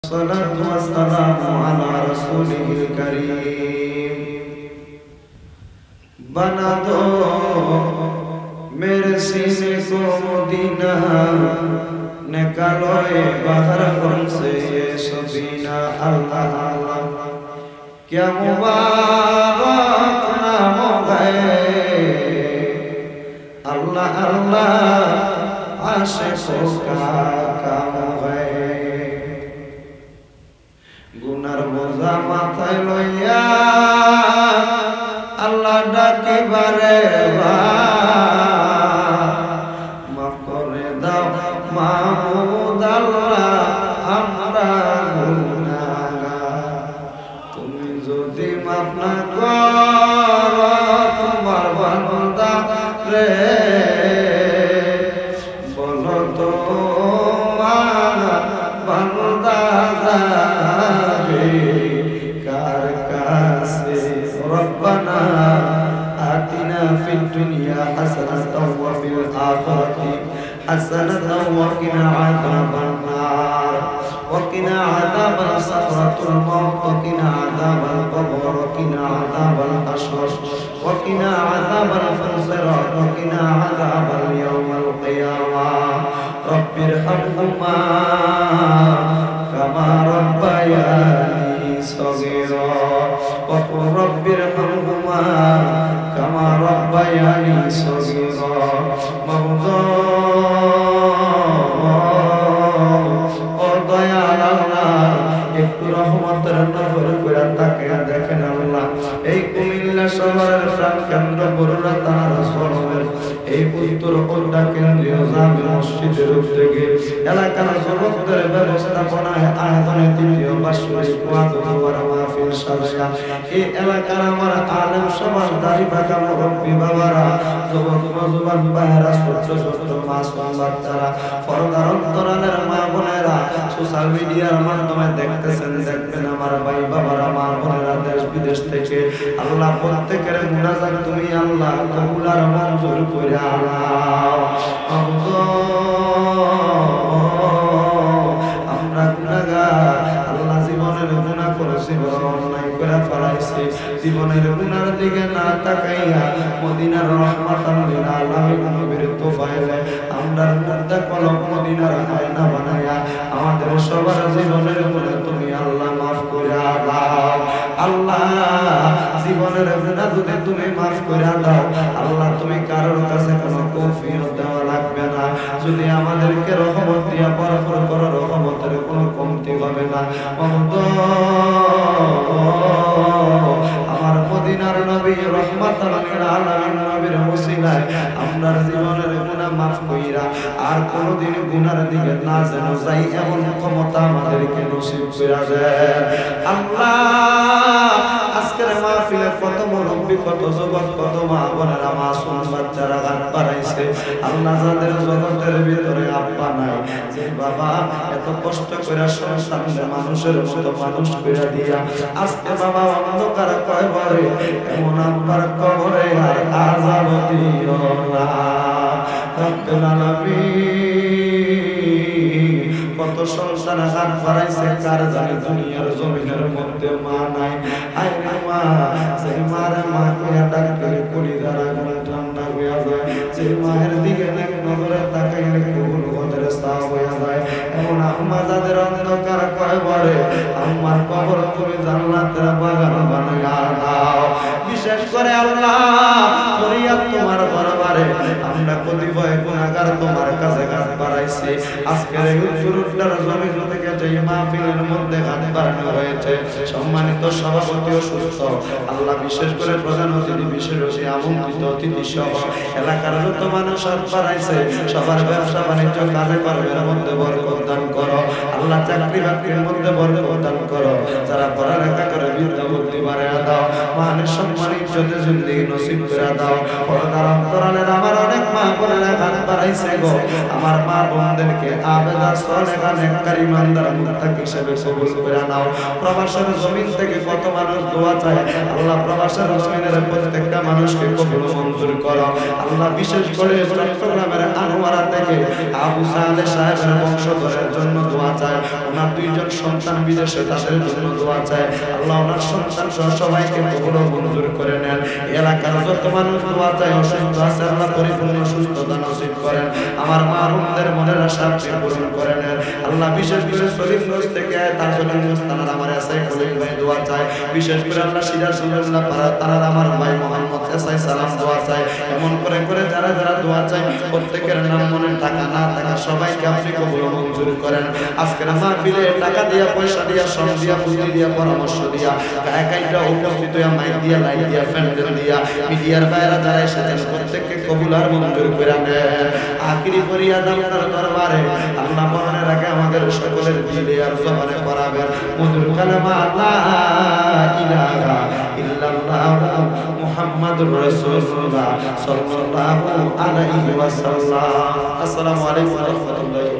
الصلاة والسلام على رسوله الكريم बना दो मेरे सीने को मदीना निकालो बाहर हमसे ये सबीना अल्लाह अल्लाह क्या मुबारक नाम है अल्लाह अल्लाह आशिकों का काम है गुनार बोझा माथाय लइया अल्लाह डाके बारे माफ करे दाओ माहमूद अल्लाह आमरा गुनाहगार तुमी जोदि माफ ना करो तुम्हार बांदा रे बोलो तो बांदा ربنا آتنا في الدنيا حسنة وفي الآخرة حسنة وقنا عذاب النار وقنا عذاب سكرة الموت وقنا عذاب القبر وقنا عذاب الحشر وقنا عذاب الفنصرات وقنا عذاب اليوم القيامة رب ارحمهما كما ربياني صغيرا وقل رب ارحمهما كما ربياني صغيرا একটু রহমতের নজর করে তাকে দেখেন আল্লাহ এই কুমিল্লা শহরের প্রাণকেন্দ্র বরুণা তাহার সরমের এই উত্তর কোট্টা কেন্দ্রীয় জামে মসজিদের উদ্যোগে এলাকার যুবকদের ব্যবস্থাপনায় আয়োজনে তৃতীয় বার্ষিক ওয়াজ মাহফিল সাজিয়া এই এলাকার আমার আলেম সমাজ দাড়ি পাকা মুরব্বী বাবারা যুবক নওজোয়ান ভাইয়েরা ছোট ছোট মাসুম বাচ্চারা পর্দার অন্তরালের মা বোনেরা সোশ্যাল মিডিয়ার মাধ্যমে দেখতেছেন দেখবেন আমার ভাই বাবারা মা বোনেরা দেশ বিদেশ থেকে আল্লাহ প্রত্যেকের মুনাজাত তুমি আল্লাহ কবুল আর মঞ্জুর করে আল্লাহ আমরা গুনাহগার আল্লাহ জীবনের গুনাহ করেছি বড় অন্যায় করে ফেলাইছি জীবনের গুনার দিকে না তাকাইয়া মদিনার রহমাতাল লিল আলামিন নবীর তোফায়েলে আমরার মুর্দা কলম মদিনার আয়না বানায়া আমাদের সবার জীবনের গুনাহ তুমি আল্লাহ maaf করে দাও আল্লাহ জীবনের গুনাহ যদি তুমি maaf করে দাও আল্লাহ তুমি কারোর কাছে কোনো কফিয়ত দেওয়া লাগবে না যদি আমাদেরকে রহমত দিয়া বরকত করো রহমতের কোনো কমতি হবে না আমার মদিনার নবী রহমাতাল লিল আলামিন নবীর ওসিলায় আমরার জীবনের গুনাহ maaf কইরা আর কোনদিন গুনার দিকে না যেন যাই এমন ক্ষমতা আমাদেরকে নসিব করে দেন আল্লাহ আজকের মাহফিলে কত মুরব্বি কত যুবক কত মা বোনেরা মাসুম বাচ্চারা গান বাড়াইছে আল্লাহ যাদের জগতের ভিতরে আব্বা নাই যে বাবা এত কষ্ট করে সংসারে মানুষের মতো মানুষ করে দিয়া আজকে বাবা অন্ধকার কবরে এমন আব্বার কবরে আর আযাব দিও না রব্বুল আলামিন কত সংসার হাত বাড়াইছে কার জানে দুনিয়ার জমিনের মধ্যে মা নাই আইরে মা সেই মারে মা কইয়া ডাকলে কলিজারা ঠান্ডা হইয়া যায় সেই মায়ের দিকে এক নজরে তাকাইলে কবুল ওদের সাফ হইয়া যায় এমন আম্মা যাদের অন্ধকার কবরে আম্মার কবর তুমি জান্নাতের বাগান বানাইয়া দাও বিশেষ করে আল্লাহ ফরিয়াদ তোমার দরবারে আমরা কতিপয় গুনাহগার তোমার কাছে হাত বাড়াইছি আজকের এই উত্তরটার জমিন থেকে যে মাহফিলের মধ্যে হাত বাড়ানো হয়েছে সম্মানিত সভাপতি ও সুস্থ আল্লাহ বিশেষ করে প্রধান অতিথি বিশেষ আমন্ত্রিত অতিথি সহ এলাকার যত মানুষ হাত বাড়াইছে সবার ব্যবসা বাণিজ্য কাজে কর্মের মধ্যে বরকত দান করো আল্লাহ চাকরি বাকরির মধ্যে বরকত দান করো যারা পড়ালেখা করে বিদ্যা বুদ্ধি বাড়াইয়া দাও মানের সম্মান ইজ্জতে জিন্দেগি নসিব করে দাও পর্দার অন্তরালের আমার অনেক মা বোনেরা হাত বাড়াইছে গো আমার মা বোনদেরকে আবেদা সলেহা নেককার ইমানদার মুত্তাকি হিসেবে কবুল করে নাও প্রবাসের জমিন থেকে কত মানুষ দোয়া চায় আল্লাহ প্রবাসের জমিনের প্রত্যেকটা মানুষকে কবুল মঞ্জুর করো আল্লাহ বিশেষ করে চট্টগ্রামের আনোয়ারা থেকে আবু সালেহ সাহেবের বংশধরের জন্য দোয়া চায় ওনার দুইজন সন্তান বিদেশে, তাদের জন্য দোয়া চাই। আল্লাহ ওনার সন্তান সহ সবাইকে কবুল ও মঞ্জুর করে নেন। এলাকার যত মানুষ দোয়া চাই, অসুস্থ আছে আল্লাহ পরিপূর্ণ সুস্থতা নসিব করেন। আমার মা বোনদের মনের আশা আপনি পূরণ করে নেন আল্লাহ। বিশেষ করে শরীফগঞ্জ থেকে তাজুল মুস্তানার আমার এসআই খলিল ভাই দোয়া চাই। বিশেষ করে আল্লাহ সিরাজুল্লাহ পাড়া তারার আমার ভাই মোহাম্মদ এসআই সালাম দোয়া চাই। এমন করে করে যারা যারা দোয়া চাই প্রত্যেকের নাম মনে টাকা না টাকা সবাইকে আপনি কবুল ও মঞ্জুর করেন। আজকের মাহফিলে টাকা দিয়া, পয়সা দিয়া, শ্রম দিয়া, বুদ্ধি দিয়া, পরামর্শ দিয়া, গায়িকা উপস্থিত হইয়া, মাইক দিয়া, লাইট দিয়া, ফ্যান্ডেল দিয়া, মিডিয়ার বাইরে যারা এসেছেন প্রত্যেককে কবুল আর মঞ্জুর করে নেন। আখিরি ফরিয়াদ আপনার দরবারে আল্লাহ মরণের আগে আমাদের সকলের দিলে আর জবানে পড়াবেন মধুর কালেমা লা ইলাহা ইল্লাল্লাহ মুহাম্মাদুর রাসূলুল্লাহ সাল্লাল্লাহু আলাইহি ওয়াসাল্লাম। আসসালামু আলাইকুম ওয়া রাহমাতুল্লাহি।